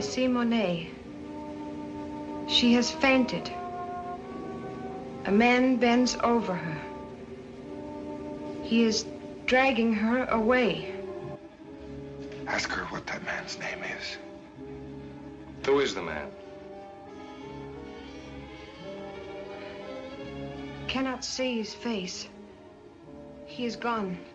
see Monet. She has fainted. A man bends over her. He is dragging her away. Ask her what that man's name is. Who is the man? Cannot see his face. He is gone.